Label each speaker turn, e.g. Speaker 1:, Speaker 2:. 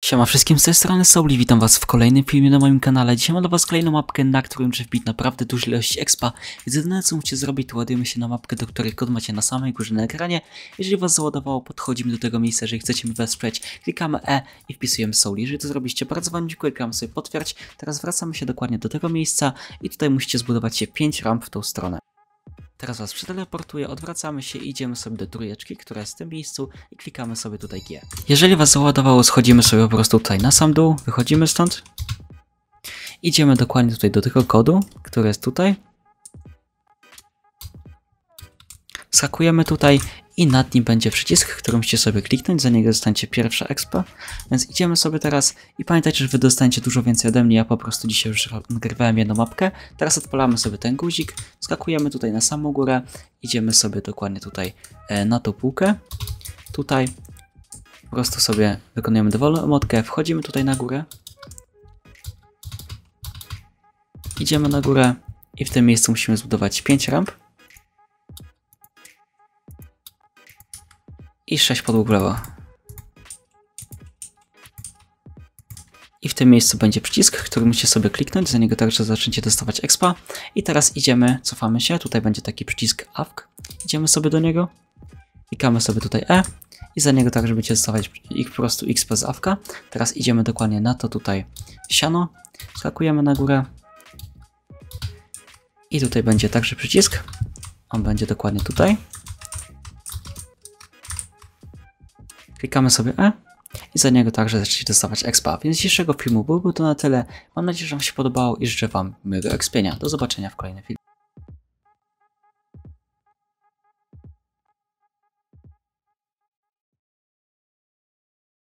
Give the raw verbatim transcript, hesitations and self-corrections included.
Speaker 1: Siema wszystkim, z tej strony Souli, witam was w kolejnym filmie na moim kanale. Dzisiaj mam dla was kolejną mapkę, na którą muszę wbić naprawdę dużą ilość expa. Więc jedyne co musicie zrobić, to ładujemy się na mapkę, do której kod macie na samej górze na ekranie. Jeżeli was załadowało, podchodzimy do tego miejsca, jeżeli chcecie mnie wesprzeć, klikamy E i wpisujemy Souli. Jeżeli to zrobiliście, bardzo wam dziękuję, klikamy sobie potwierdź. Teraz wracamy się dokładnie do tego miejsca i tutaj musicie zbudować się pięć ramp w tą stronę. Teraz was przeteleportuję, odwracamy się, idziemy sobie do trójeczki, która jest w tym miejscu i klikamy sobie tutaj G. Jeżeli was załadowało, schodzimy sobie po prostu tutaj na sam dół, wychodzimy stąd. Idziemy dokładnie tutaj do tego kodu, który jest tutaj. Skakujemy tutaj i nad nim będzie przycisk, który musicie sobie kliknąć, za niego dostaniecie pierwsza expa. Więc idziemy sobie teraz i pamiętajcie, że wy dostaniecie dużo więcej ode mnie, ja po prostu dzisiaj już nagrywałem jedną mapkę. Teraz odpalamy sobie ten guzik, skakujemy tutaj na samą górę, idziemy sobie dokładnie tutaj e, na tą półkę. Tutaj po prostu sobie wykonujemy dowolną emotkę, wchodzimy tutaj na górę. Idziemy na górę i w tym miejscu musimy zbudować pięć ramp. I sześć podłóg w lewo. I w tym miejscu będzie przycisk, który musicie sobie kliknąć, za niego także zaczniecie dostawać expa. I teraz idziemy, cofamy się, tutaj będzie taki przycisk A W K. Idziemy sobie do niego, klikamy sobie tutaj E i za niego także będziecie dostawać ich po prostu X z A W K. Teraz idziemy dokładnie na to tutaj siano, skakujemy na górę i tutaj będzie także przycisk, on będzie dokładnie tutaj. Klikamy sobie E i za niego także zaczniecie dostawać expa. Więc dzisiejszego filmu byłoby to na tyle. Mam nadzieję, że wam się podobało i życzę wam miłego expienia. Do zobaczenia w kolejnym filmie.